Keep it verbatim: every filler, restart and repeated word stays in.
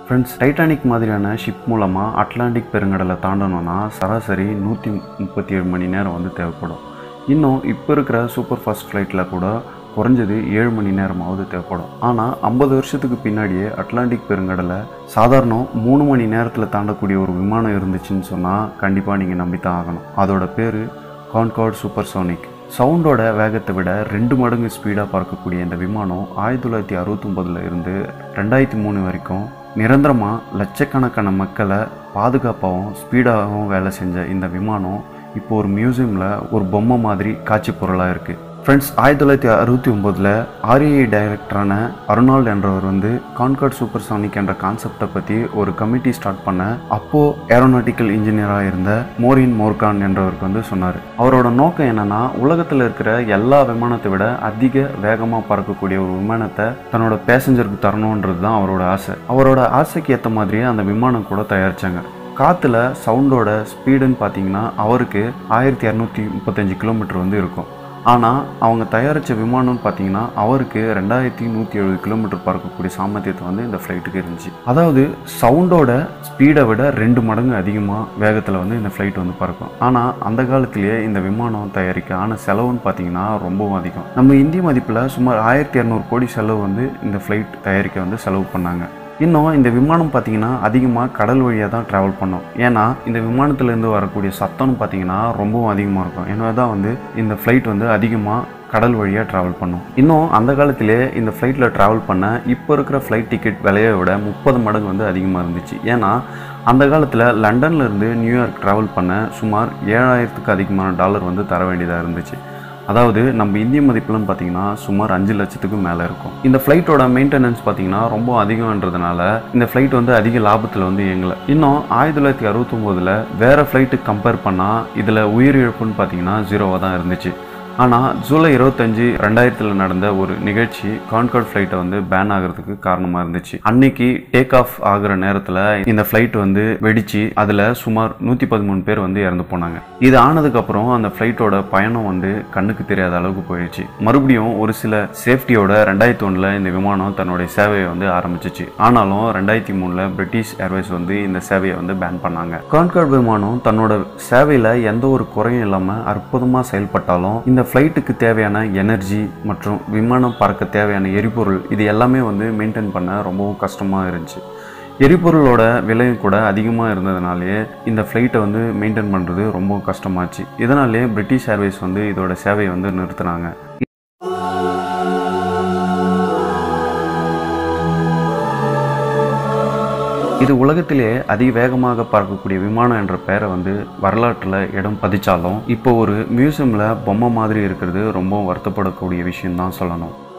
Friends, Titanic மாதிரியான ship மூலமாக Atlantic பெருங்கடலை தாண்டணும்னா சராசரி நூற்றி முப்பத்தி ஏழு மணி நேரம் வந்து தேவைப்படும். இன்னும் இப்போ இருக்கிற சூப்பர் ஃபாஸ்ட் ஃப்ளைட்டில் கூட குறைஞ்சது ஏழு மணி நேரமாவது தேவைப்படும். ஆனால் ஐம்பது வருஷத்துக்கு பின்னாடியே அட்லாண்டிக் பெருங்கடலை சாதாரண மூணு மணி நேரத்தில் தாண்டக்கூடிய ஒரு விமானம் இருந்துச்சுன்னு சொன்னால் கண்டிப்பாக நீங்கள் நம்பித்தான் ஆகணும். அதோட பேர் கான்கார்ட் சூப்பர்சோனிக். சவுண்டோட வேகத்தை விட ரெண்டு மடங்கு ஸ்பீடாக பறக்கக்கூடிய இந்த விமானம் ஆயிரத்தி தொள்ளாயிரத்தி அறுபத்தொம்போதில் இருந்து ரெண்டாயிரத்தி மூணு வரைக்கும் நிரந்தரமாக லட்சக்கணக்கான மக்களை பாதுகாப்பாகவும் ஸ்பீடாகவும் வேலை செஞ்ச இந்த விமானம் இப்போ ஒரு மியூசியமில் ஒரு பொம்மை மாதிரி காட்சி பொருளாக இருக்குது. ஃப்ரெண்ட்ஸ், ஆயிரத்தி தொள்ளாயிரத்தி அறுபத்தி ஒம்போதில் ஆர்ஏஐ டைரக்டரான அர்னால்ட் என்றவர் வந்து கான்கார்ட் சூப்பர்சானிக் என்ற கான்செப்டை பற்றி ஒரு கமிட்டி ஸ்டார்ட் பண்ண அப்போ ஏரோநாட்டிக்கல் இன்ஜினியராக இருந்த மோரின் மோர்கான் என்றவருக்கு வந்து சொன்னார். அவரோட நோக்கம் என்னன்னா, உலகத்தில் இருக்கிற எல்லா விமானத்தை விட அதிக வேகமாக பறக்கக்கூடிய ஒரு விமானத்தை தன்னோட பேசஞ்சருக்கு தரணுன்றது தான் அவரோட ஆசை. அவரோட ஆசைக்கு ஏற்ற மாதிரியே அந்த விமானம் கூட தயாரித்தாங்க. காற்றுல சவுண்டோட ஸ்பீடுன்னு பார்த்தீங்கன்னா அவருக்கு ஆயிரத்தி இரநூத்தி முப்பத்தஞ்சு கிலோமீட்டர் வந்து இருக்கும். ஆனால் அவங்க தயாரித்த விமானம்னு பார்த்தீங்கன்னா அவருக்கு ரெண்டாயிரத்தி நூற்றி எழுபது கிலோமீட்டர் பறக்கக்கூடிய சாமர்த்தியத்தை வந்து இந்த ஃப்ளைட்டுக்கு இருந்துச்சு. அதாவது சவுண்டோட ஸ்பீடை விட ரெண்டு மடங்கு அதிகமாக வேகத்தில் வந்து இந்த ஃப்ளைட் வந்து பறக்கும். ஆனால் அந்த காலத்திலேயே இந்த விமானம் தயாரிக்க ஆனால் செலவுன்னு பார்த்தீங்கன்னா ரொம்பவும் அதிகம். நம்ம இந்திய மதிப்பில் சுமார் ஆயிரத்தி இரநூறு கோடி செலவு வந்து இந்த ஃப்ளைட் தயாரிக்க வந்து செலவு பண்ணாங்க. இன்னும் இந்த விமானம் பார்த்தீங்கன்னா அதிகமாக கடல் வழியாக தான் ட்ராவல் பண்ணோம். ஏன்னா இந்த விமானத்துலேருந்து வரக்கூடிய சத்தம்னு பார்த்தீங்கன்னா ரொம்பவும் அதிகமாக இருக்கும். ஏன்னா தான் வந்து இந்த ஃப்ளைட் வந்து அதிகமாக கடல் வழியாக ட்ராவல் பண்ணும். இன்னும் அந்த காலத்திலே இந்த ஃப்ளைட்டில் ட்ராவல் பண்ண இப்போ இருக்கிற ஃப்ளைட் டிக்கெட் விலையை விட முப்பது மடங்கு வந்து அதிகமாக இருந்துச்சு. ஏன்னா அந்த காலத்தில் லண்டன்லேருந்து நியூயார்க் ட்ராவல் பண்ண சுமார் ஏழாயிரத்துக்கு அதிகமான டாலர் வந்து தர வேண்டியதாக இருந்துச்சு. அதாவது நம்ம இந்திய மதிப்புலன்னு பார்த்தீங்கன்னா சுமார் அஞ்சு லட்சத்துக்கு மேலே இருக்கும். இந்த ஃப்ளைட்டோட மெயின்டெனன்ஸ் பார்த்தீங்கன்னா ரொம்ப அதிகம்ன்றதுனால இந்த ஃப்ளைட் வந்து அதிக லாபத்தில் வந்து இயங்கலை. இன்னும் ஆயிரத்தி தொள்ளாயிரத்தி அறுபத்தொம்போதில் வேறு ஃப்ளைட்டுக்கு கம்பேர் பண்ணால் இதில் உயிரிழப்புன்னு பார்த்தீங்கன்னா ஜீரோவாக தான் இருந்துச்சு. ஆனால் ஜூலை இருபத்தஞ்சு ரெண்டாயிரத்தில் நடந்த ஒரு நிகழ்ச்சி கான்கார்ட் ஃப்ளைட்டை வந்து பேன் ஆகிறதுக்கு காரணமாக இருந்துச்சு. அன்னைக்கு டேக் ஆஃப் ஆகிற நேரத்தில் இந்த ஃப்ளைட் வந்து வெடிச்சு அதில் சுமார் நூற்றி பதிமூணு பேர் வந்து இறந்து போனாங்க. இது ஆனதுக்கப்புறம் அந்த ஃப்ளைட்டோட பயணம் வந்து கண்ணுக்கு தெரியாத அளவுக்கு போயிடுச்சு. மறுபடியும் ஒரு சில சேஃப்டியோட ரெண்டாயிரத்தி ஒன்றில் இந்த விமானம் தன்னுடைய சேவையை வந்து ஆரம்பிச்சிச்சு. ஆனாலும் ரெண்டாயிரத்தி மூணில் பிரிட்டிஷ் ஏர்வேஸ் வந்து இந்த சேவையை வந்து பேன் பண்ணாங்க. கான்கார்ட் விமானம் தன்னோட சேவையில் எந்த ஒரு குறையும் இல்லாமல் அற்புதமாக செயல்பட்டாலும் இந்த ஃப்ளைட்டுக்கு தேவையான எனர்ஜி மற்றும் விமானம் பறக்க தேவையான எரிபொருள் இது எல்லாமே வந்து மெயின்டைன் பண்ண ரொம்பவும் கஷ்டமாக இருந்துச்சு. எரிபொருளோட விலையும் கூட அதிகமாக இருந்ததுனாலே இந்த ஃப்ளைட்டை வந்து மெயின்டைன் பண்ணுறது ரொம்ப கஷ்டமாச்சு. இதனாலே பிரிட்டிஷ் ஏர்வேஸ் வந்து இதோட சேவையை வந்து நிறுத்தினாங்க. இது உலகத்திலே அதிக வேகமாக பறக்கக்கூடிய விமானம் என்ற பெயரை வந்து வரலாற்றில் இடம் பதிச்சாலும் இப்போ ஒரு மியூசியமில் பொம்மை மாதிரி இருக்கிறது ரொம்ப வருத்தப்படக்கூடிய விஷயம் தான் சொல்லணும்.